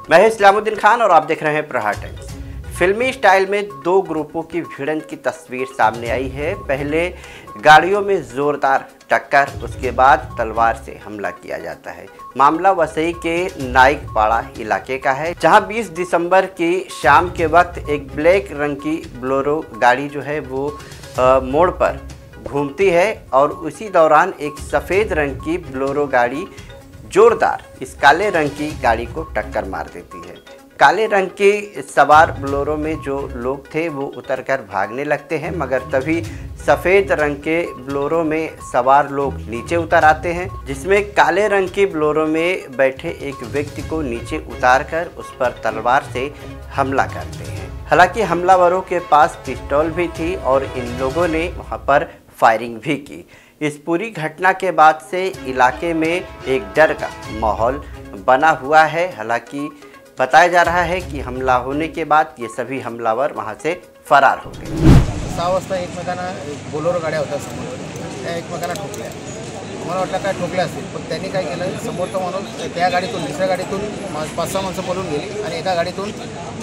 मैं इस्लामुद्दीन खान और आप देख रहे हैं प्रहार टाइम्स। फिल्मी स्टाइल में दो ग्रुपों की भिड़ंत की तस्वीर सामने आई है। पहले गाड़ियों में जोरदार टक्कर, उसके बाद तलवार से हमला किया जाता है। मामला वसई के नाइकपाड़ा इलाके का है, जहां 20 दिसंबर की शाम के वक्त एक ब्लैक रंग की बोलेरो गाड़ी जो है वो मोड़ पर घूमती है और उसी दौरान एक सफ़ेद रंग की बोलेरो गाड़ी जोरदार इस काले रंग की गाड़ी को टक्कर मार देती है। काले रंग के सवार बोलेरो में जो लोग थे वो उतरकर भागने लगते हैं, मगर तभी सफ़ेद रंग के बोलेरो में सवार लोग नीचे उतर आते हैं, जिसमें काले रंग की बोलेरो में बैठे एक व्यक्ति को नीचे उतारकर उस पर तलवार से हमला करते हैं। हालांकि हमलावरों के पास पिस्तौल भी थी और इन लोगों ने वहां पर फायरिंग भी की। इस पूरी घटना के बाद से इलाके में एक डर का माहौल बना हुआ है। हालांकि बताया जा रहा है कि हमला होने के बाद ये सभी हमलावर वहां से फरार हो गए। 6 वाजता एकमेकांना बोलेरो गाड्या होत्या समोर, त्या एकमेकांना ठोकल्या। मला वाटलं काय ठोकल्या असतील, पण त्यांनी काय केलं, समोरचा माणूस त्या गाडीतून दुसऱ्या गाडीतून 5-6 माणसं पळून गेली आणि एका गाडीतून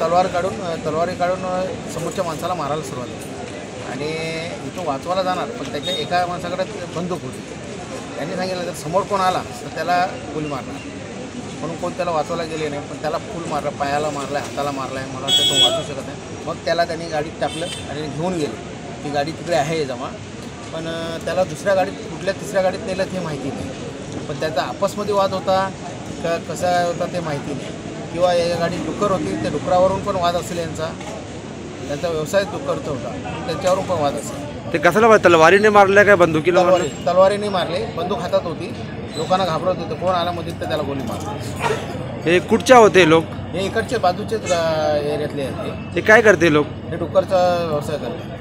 तलवारी काढून समोरच्या माणसाला मारायला सुरुवात केली आणि इथून वाचवायला जाणार, पण त्याच्या एका माणसाकडे बंदूक होती। त्यांनी सांगितलं जर समोर कोण आला तर त्याला गोली मारणार, म्हणून कोण त्याला वाचवायला गेले नाही, पण त्याला फुल मारलं, पायाला मारलं, हाताला मारलं आहे। मला वाटतं तो वाचू शकत नाही। मग त्याला त्यांनी गाडीत टाकलं आणि घेऊन गेले। ती गाडी तिकडे आहे जमा, पण त्याला दुसऱ्या गाडीत कुठल्या तिसऱ्या गाडीत नेलं ते माहिती नाही, पण त्याचा आपसमध्ये वाद होता का कसा होता ते माहिती नाही, किंवा या गाडीत डुक्कर होती, त्या डुकरावरून पण वाद असेल यांचा, त्यांचा व्यवसाय डुक्करचा होता, त्याच्यावरून पण वाद असेल। ते कशाला तलवारीने मारले काय बंदुकीला? तलवारीने मारले, बंदूक हातात होती, लोकांना घाबरत होते, कोण आला मध्ये तर त्याला गोली मारली। हे कुठच्या होते लोक? हे इकडचे बाजूचेच एरियातले आहेत। ते काय करते लोक? हे डुक्करचा व्यवसाय करतात।